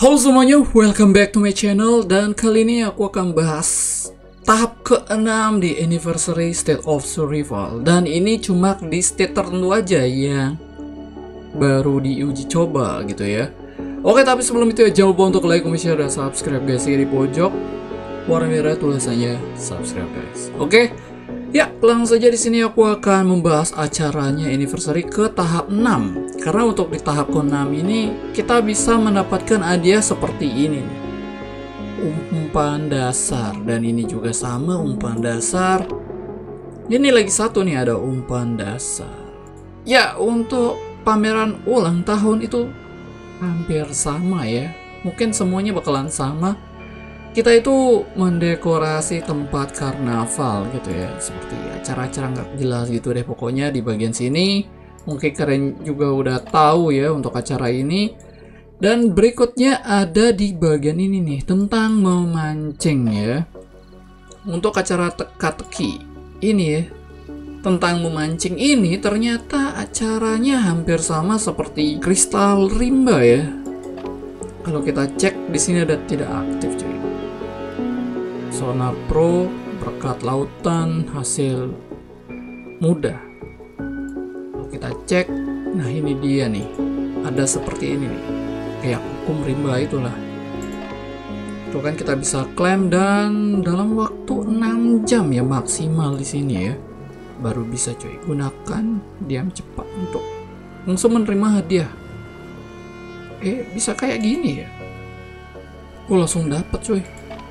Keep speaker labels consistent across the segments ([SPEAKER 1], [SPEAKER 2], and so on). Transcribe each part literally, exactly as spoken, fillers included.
[SPEAKER 1] Halo semuanya, welcome back to my channel. Dan kali ini aku akan bahas tahap keenam di Anniversary State of Survival. Dan ini cuma di state tertentu aja yang baru diuji coba gitu ya. Oke, tapi sebelum itu ya jangan lupa untuk like, comment, share, dan subscribe guys. Di pojok warna merah tulisannya subscribe guys. Oke, ya langsung saja di sini aku akan membahas acaranya Anniversary ke tahap enam. Karena untuk di tahap ke enam ini kita bisa mendapatkan hadiah seperti ini nih. Umpan dasar, dan ini juga sama umpan dasar. Ini lagi satu nih, ada umpan dasar. Ya, untuk pameran ulang tahun itu hampir sama ya. Mungkin semuanya bakalan sama. Kita itu mendekorasi tempat karnaval gitu ya, seperti acara-acara nggak jelas gitu deh pokoknya di bagian sini. Mungkin kalian juga udah tahu ya untuk acara ini. Dan berikutnya ada di bagian ini nih, tentang memancing ya. Untuk acara teka-teki ini ya, tentang memancing ini ternyata acaranya hampir sama seperti kristal rimba ya. Kalau kita cek di sini ada tidak aktif cuy. Sonar Pro, berkat lautan, hasil mudah. Kalau kita cek, nah ini dia nih, ada seperti ini nih, kayak hukum rimba itulah. Itu kan kita bisa klaim dan dalam waktu enam jam ya maksimal di sini ya, baru bisa cuy. Gunakan diam cepat untuk langsung menerima hadiah. Eh bisa kayak gini ya, aku langsung dapat cuy.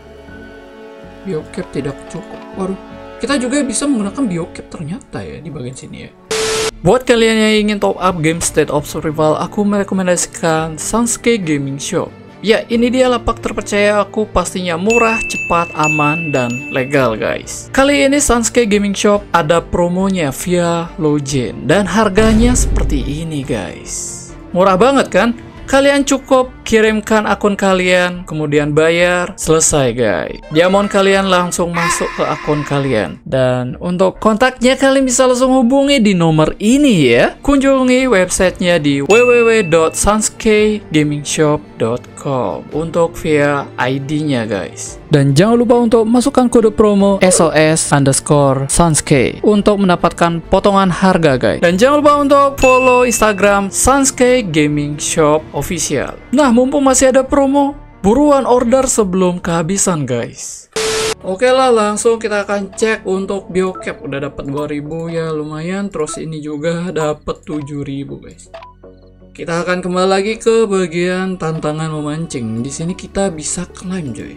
[SPEAKER 1] Biocap tidak cukup. Waduh, kita juga bisa menggunakan biocap ternyata ya di bagian sini ya. Buat kalian yang ingin top up game State of Survival, aku merekomendasikan Sunskey Gaming Shop. Ya, ini dia lapak terpercaya aku, pastinya murah, cepat, aman, dan legal guys. Kali ini Sunskey Gaming Shop ada promonya via login, dan harganya seperti ini guys. Murah banget kan? Kalian cukup kirimkan akun kalian, kemudian bayar, selesai guys. Diamond kalian langsung masuk ke akun kalian. Dan untuk kontaknya kalian bisa langsung hubungi di nomor ini ya. Kunjungi websitenya di w w w dot sunskey gaming shop dot com untuk via I D-nya guys. Dan jangan lupa untuk masukkan kode promo S O S underscore Sunskey untuk mendapatkan potongan harga guys. Dan jangan lupa untuk follow Instagram Sunskey Gaming Shop Official. Nah, mumpung masih ada promo, buruan order sebelum kehabisan guys. Oke lah, langsung kita akan cek untuk biocap. Udah dapat dua ribu ya, lumayan. Terus ini juga dapat tujuh ribu guys. Kita akan kembali lagi ke bagian tantangan memancing. Di sini kita bisa klaim coy.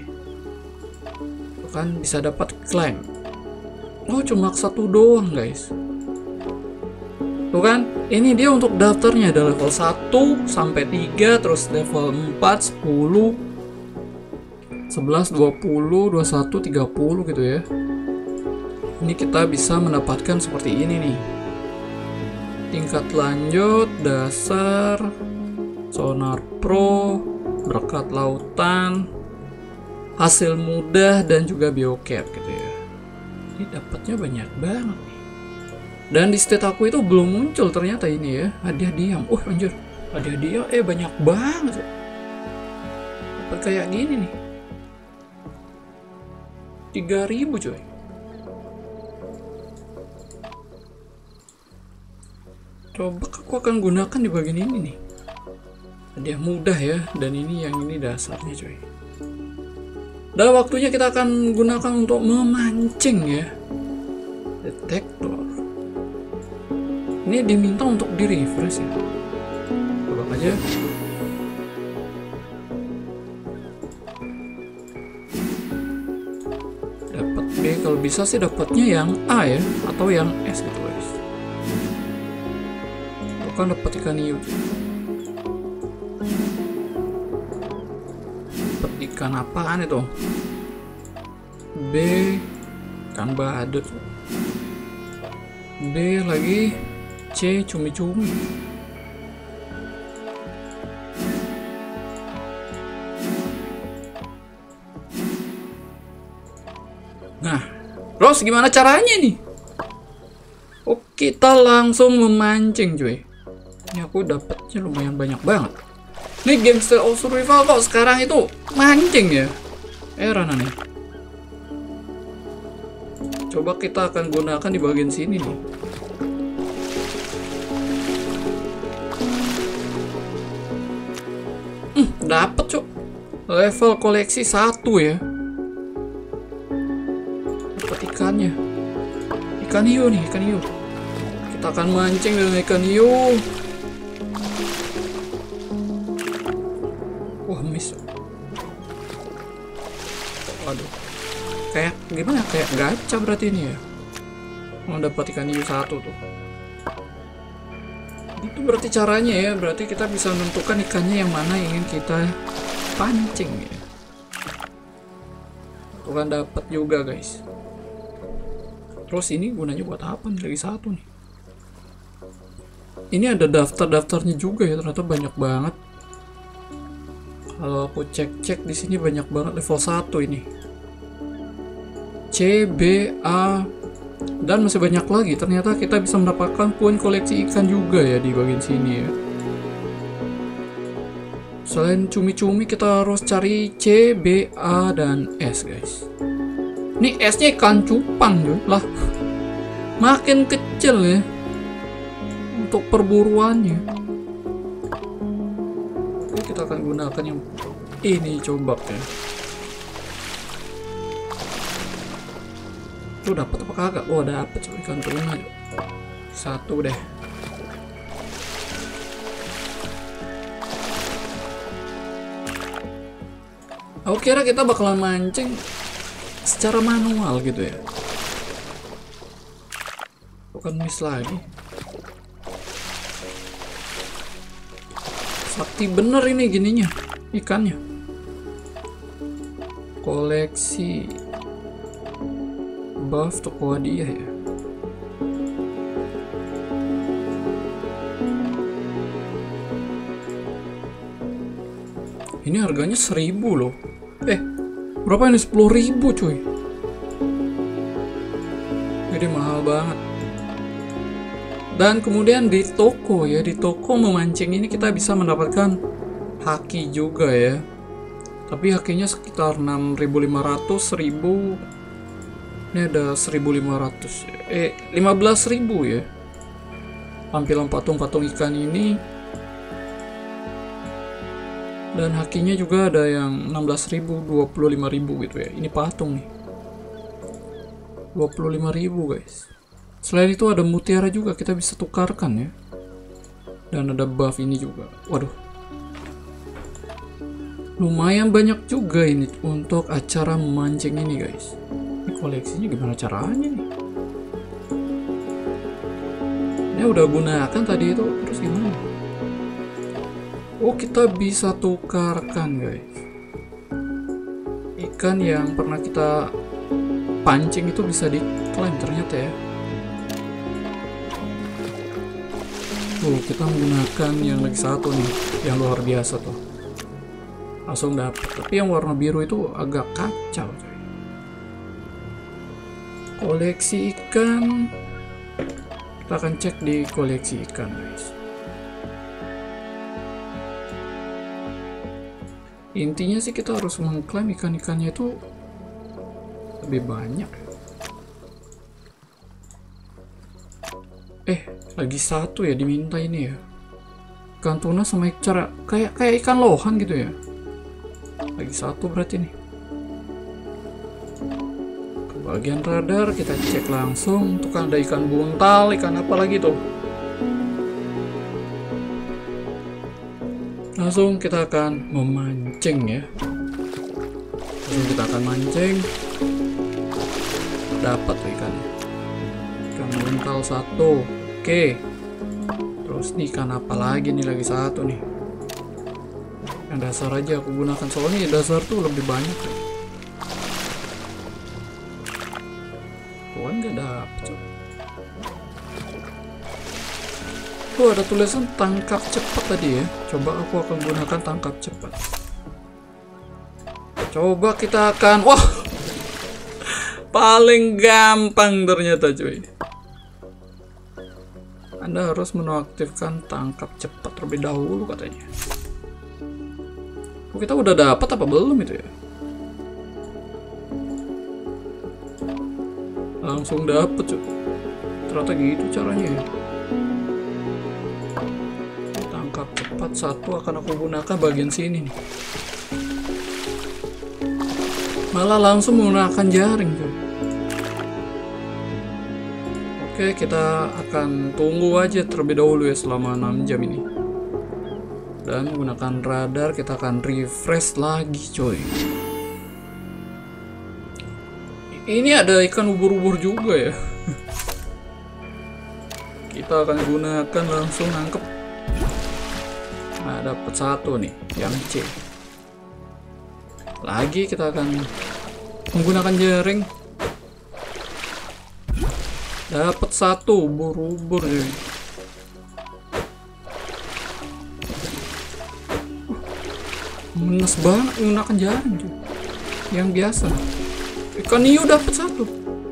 [SPEAKER 1] Tuh kan bisa dapat klaim. Oh, cuma satu doang guys. Tuh kan, ini dia untuk daftarnya ada level satu sampai tiga, terus level empat, sepuluh, sebelas, dua puluh, dua puluh satu, tiga puluh gitu ya. Ini kita bisa mendapatkan seperti ini nih. Tingkat lanjut, dasar, sonar pro, berkat lautan, hasil mudah, dan juga biocap gitu ya. Ini dapatnya banyak banget nih. Dan di state aku itu belum muncul ternyata ini ya, hadiah diam. Oh anjir, hadiah diam eh banyak banget. Dapat kayak gini nih, tiga ribu coy. Coba aku akan gunakan di bagian ini nih, hadiah mudah ya. Dan ini yang ini dasarnya coy. Dan waktunya kita akan gunakan untuk memancing ya. Detektor. Ini diminta untuk di refresh ya. Coba aja. Dapat B, kalau bisa sih dapatnya yang A ya, atau yang S gitu guys. Bukan dapat ikan hiu. Dapat ikan apaan itu? B, ikan badut. B lagi. C, cumi-cumi. Nah, terus gimana caranya nih? Oh, kita langsung memancing cuy. Ini aku dapatnya lumayan banyak banget. Nih game State of Survival kok sekarang itu mancing ya? Heran aneh. Coba kita akan gunakan di bagian sini nih. Hmm, dapat cok. Level koleksi satu ya. Dapat ikannya. Ikan hiu nih, ikan hiu. Kita akan mancing dengan ikan hiu. Wah, miss. Waduh. Kayak gimana? Kayak gacha berarti ini ya. Mau dapat ikan hiu satu tuh. Itu berarti caranya ya. Berarti kita bisa menentukan ikannya yang mana yang ingin kita pancing ya. Tuh kan dapat juga guys. Terus ini gunanya buat apa nih? Lagi satu nih. Ini ada daftar-daftarnya juga ya. Ternyata banyak banget. Kalau aku cek-cek di sini banyak banget level satu ini. C, B, A, dan masih banyak lagi. Ternyata kita bisa mendapatkan poin koleksi ikan juga ya di bagian sini ya. Selain cumi-cumi kita harus cari C, B, A, dan S guys. Ini S-nya ikan cupang ya. Lah, makin kecil ya untuk perburuannya. Kita akan gunakan yang ini coba ya. Tuh dapat apa kagak? Oh dapat coba ikan tuna satu deh. Aku kira kita bakalan mancing secara manual gitu ya. Bukan miss lagi. Sakti bener ini gininya ikannya. Koleksi buff toko hadiah ya. Ini harganya seribu loh. Eh, berapa ini? Sepuluh ribu cuy. Jadi mahal banget. Dan kemudian di toko ya, di toko memancing ini kita bisa mendapatkan haki juga ya. Tapi hakinya sekitar enam ribu lima ratus, seribu. Ini ada seribu lima ratus. Eh, lima belas ribu ya. Tampilan patung-patung ikan ini. Dan hakinya juga ada yang enam belas ribu, dua puluh lima ribu gitu ya. Ini patung nih. dua puluh lima ribu guys. Selain itu ada mutiara juga, kita bisa tukarkan ya. Dan ada buff ini juga. Waduh. Lumayan banyak juga ini untuk acara memancing ini guys. Ini koleksinya gimana caranya nih? Ini udah gunakan tadi itu, terus gimana? Oh, kita bisa tukarkan guys. Ikan yang pernah kita pancing itu bisa diklaim ternyata ya. Tuh, kita menggunakan yang lagi satu nih, yang luar biasa tuh. Langsung dapat. Tapi yang warna biru itu agak kacau coy. Koleksi ikan. Kita akan cek di koleksi ikan guys. Intinya sih kita harus mengklaim ikan-ikannya itu lebih banyak. Eh, lagi satu ya diminta ini ya. Ikan tuna sama cara kayak kayak ikan lohan gitu ya. Lagi satu berarti nih. Ke bagian radar kita cek langsung. Untuk ada ikan buntal, ikan apa lagi tuh. Langsung kita akan memancing ya. Langsung kita akan mancing. Dapat tuh ikannya. Ikan buntal satu. Oke. Terus nih ikan apa lagi nih? Lagi satu nih. Yang dasar aja aku gunakan, soalnya dasar tuh lebih banyak ya. Tuan gak dapet coba. Tuh ada tulisan tangkap cepat tadi ya. Coba aku akan gunakan tangkap cepat. Coba kita akan, wah, paling gampang ternyata cuy. Anda harus menonaktifkan tangkap cepat terlebih dahulu katanya. Oh, kita udah dapat apa belum itu ya? Langsung dapet cuy. Ternyata gitu caranya ya. Tangkap cepat satu akan aku gunakan bagian sini nih. Malah langsung menggunakan jaring cuy. Oke, kita akan tunggu aja terlebih dahulu ya selama enam jam ini. Dan menggunakan radar kita akan refresh lagi coy. Ini ada ikan ubur-ubur juga ya. Kita akan gunakan langsung nangkep. Nah, dapat satu nih, yang C. Lagi kita akan menggunakan jaring. Dapat satu ubur-ubur coy. Menes banget menggunakan jaring cuy. Yang biasa ikan hiu dapat satu.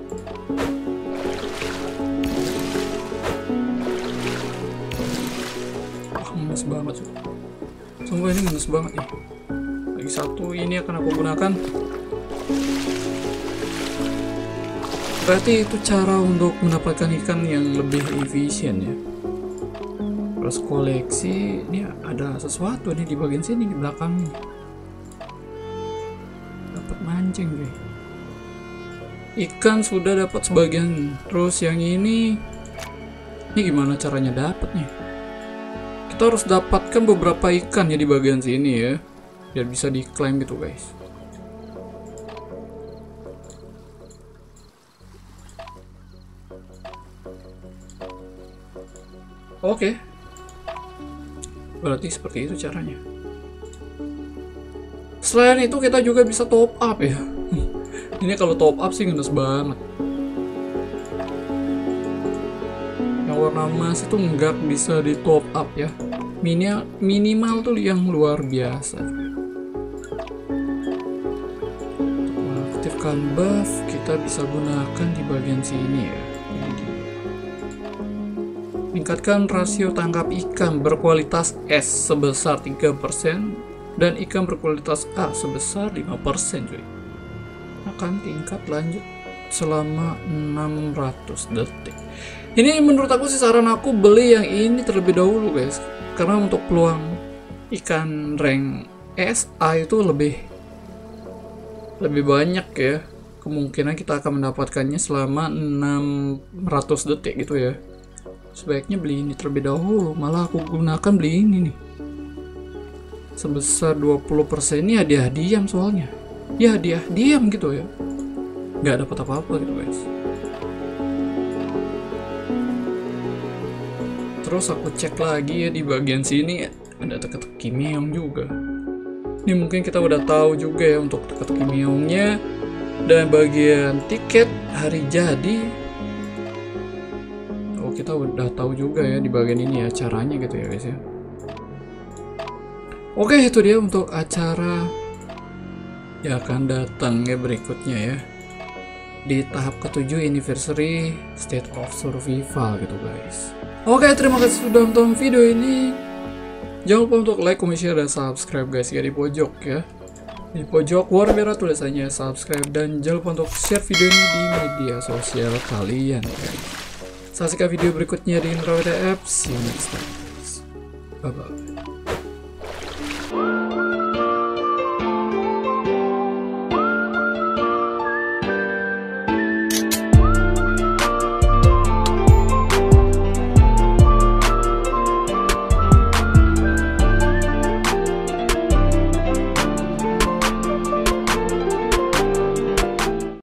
[SPEAKER 1] Wah, menes banget cuy. Sungguh ini menes banget nih. Lagi satu ini akan aku gunakan. Berarti itu cara untuk mendapatkan ikan yang lebih efisien ya. Terus koleksi, ini ada sesuatu nih di bagian sini di belakang nih. Dapat mancing guys. Ikan sudah dapat sebagian. Terus yang ini, ini gimana caranya dapat nih? Kita harus dapatkan beberapa ikan ya di bagian sini ya, biar bisa diklaim gitu guys. Oke. Berarti seperti itu caranya. Selain itu kita juga bisa top up ya. Ini kalau top up sih ngenes banget. Yang warna emas itu nggak bisa di top up ya. Minimal, minimal tuh yang luar biasa. Untuk mengaktifkan buff kita bisa gunakan di bagian sini ya. Tingkatkan rasio tangkap ikan berkualitas S sebesar tiga persen dan ikan berkualitas A sebesar lima persen cuy. Akan tingkat lanjut selama enam ratus detik. Ini menurut aku sih saran aku beli yang ini terlebih dahulu guys. Karena untuk peluang ikan rank S A itu lebih lebih banyak ya. Kemungkinan kita akan mendapatkannya selama enam ratus detik gitu ya. Sebaiknya beli ini terlebih dahulu. Malah aku gunakan beli ini nih. Sebesar dua puluh persen ini hadiah diam soalnya. Ya hadiah diam gitu ya. Nggak dapat apa-apa gitu guys. Terus aku cek lagi ya di bagian sini ada teka-teki meong juga. Ini mungkin kita udah tahu juga ya untuk teka-teki meongnya. Dan bagian tiket hari jadi, oh kita udah tahu juga ya di bagian ini ya caranya gitu ya guys ya. Oke, itu dia untuk acara yang akan datang ya berikutnya ya. Di tahap ketujuh anniversary State of Survival gitu guys. Oke, terima kasih sudah nonton video ini. Jangan lupa untuk like, comment, share, dan subscribe guys ya di pojok ya. Di pojok warna merah tulisannya subscribe, dan jangan lupa untuk share video ini di media sosial kalian guys. Saksikan video berikutnya di Indra W T F. See you next time. Bye bye.